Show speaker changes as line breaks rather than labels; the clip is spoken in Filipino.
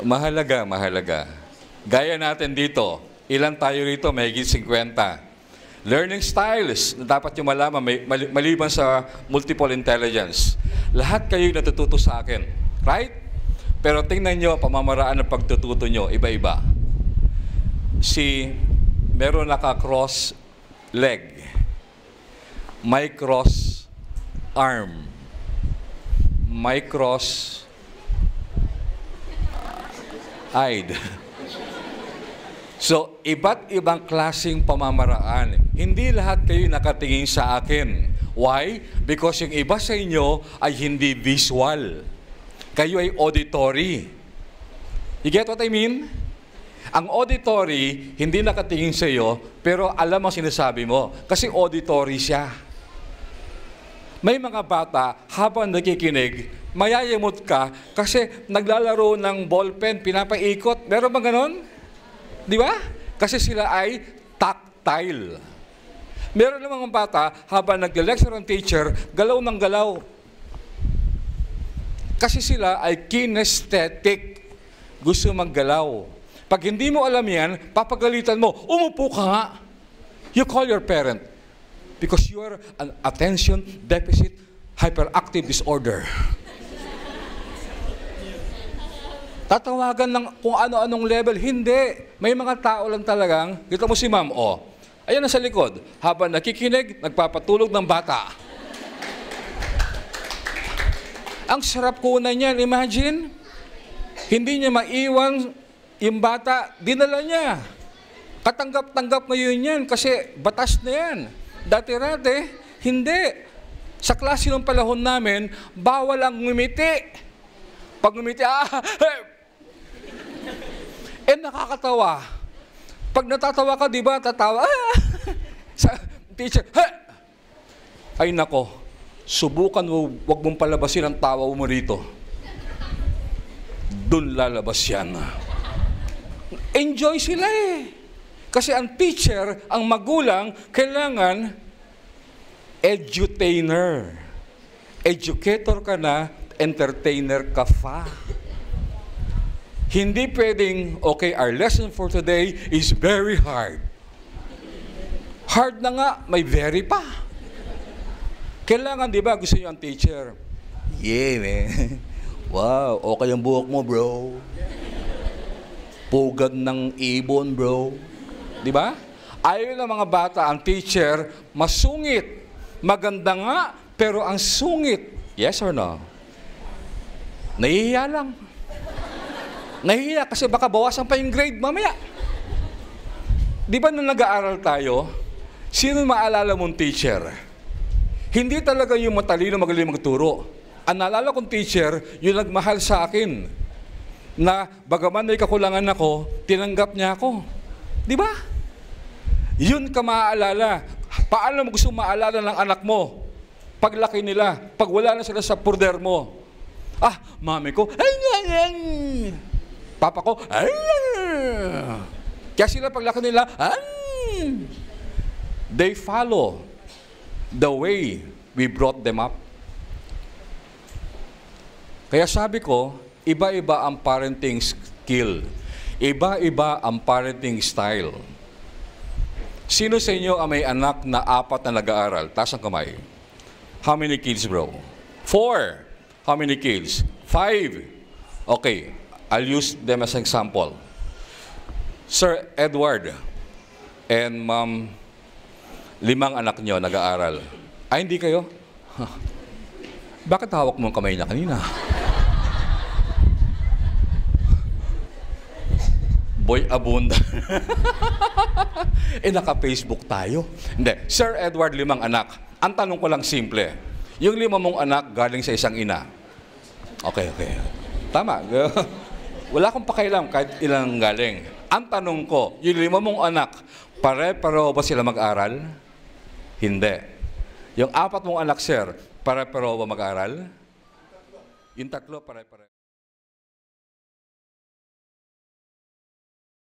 Mahalaga, mahalaga. Gaya natin dito, ilan tayo rito, mahigit 50. Learning styles na dapat nyo malaman, maliban sa multiple intelligence. Lahat kayo natututo sa akin. Right? Pero tingnan nyo, pamamaraan ng pagtututo nyo, iba-iba. Meron naka-cross leg. May cross arm. May cross eyed. So, iba't ibang klaseng pamamaraan. Hindi lahat kayo nakatingin sa akin. Why? Because yung iba sa inyo ay hindi visual. Kayo ay auditory. You get what I mean? Ang auditory, hindi nakatingin sa iyo, pero alam ang sinasabi mo. Kasi auditory siya. May mga bata, habang nakikinig, mayayamot ka kasi naglalaro ng ballpen, pinapaikot. Meron ba ganon? Di ba? Kasi sila ay tactile. Meron namang bata, habang nag-lecture ang teacher, galaw ng galaw. Kasi sila ay kinesthetic. Gusto maggalaw. Pag hindi mo alam yan, papagalitan mo, umupo ka nga. You call your parent. Because you are an attention deficit hyperactive disorder. Tatawagan ng kung ano-anong level. Hindi. May mga tao lang talagang, kita mo si ma'am, ayan na sa likod. Habang nakikinig, nagpapatulog ng bata. Ang sarap kunan niyan, imagine. Hindi niya maiwan yung bata, dinala niya. Katanggap-tanggap ngayon yan kasi batas na yan. Dati-rate, hindi. Sa klase ng panahon namin, bawal ang ngumiti. Pag ngumiti, nakakatawa. Pag natatawa ka, di ba, tatawa, sa teacher, ay nako, subukan mo, wag mong palabasin ang tawa mo rito. Doon lalabas yan. Enjoy sila eh. Kasi ang teacher, ang magulang, kailangan edutainer. Educator ka na, entertainer ka pa. Hindi pwedeng, okay, our lesson for today is very hard. Hard na nga, may very pa. Kailangan, di ba, gusto niyo ang teacher? Yeah, man. Wow, okay ang buhok mo, bro. Pugad ng ibon, bro. Di ba? Ayaw ng mga bata, ang teacher, masungit. Maganda nga, pero ang sungit. Yes or no? Nahihiya lang. Nahihiya kasi baka bawasan pa yung grade mamaya. Di ba nung nag-aaral tayo, sino maalala mong teacher? Hindi talaga yung matalino magaling magturo. Ang naalala kong teacher, yung nagmahal sa akin. Na bagaman may kakulangan ako, tinanggap niya ako. Di ba? Yun ka maaalala. Paano mo gusto maalala ng anak mo? Paglaki nila, pag wala na sila sa purder mo. Mami ko, papa ko, kaya sila paglaki nila, they follow the way we brought them up. Kaya sabi ko, iba-iba ang parenting skill. Iba-iba ang parenting style. Sino sa inyo ang may anak na 4 na nag-aaral? Taas ang kamay. How many kids, bro? 4. How many kids? 5. Okay, I'll use them as an example. Sir Edward and Ma'am, 5 anak nyo nag-aaral. Hindi kayo? Bakit hawak mo ang kamay niya kanina? Boy abunda. Naka-Facebook tayo. Hindi. Sir Edward, 5 anak. Ang tanong ko lang simple. Yung 5 mong anak galing sa isang ina. Okay. Tama. Wala akong pakialam kahit ilang galing. Ang tanong ko, yung 5 mong anak, pare-pareho ba sila mag-aral? Hindi. Yung 4 mong anak, sir, pare-pareho ba mag-aral? Yung 3, pare-pareho.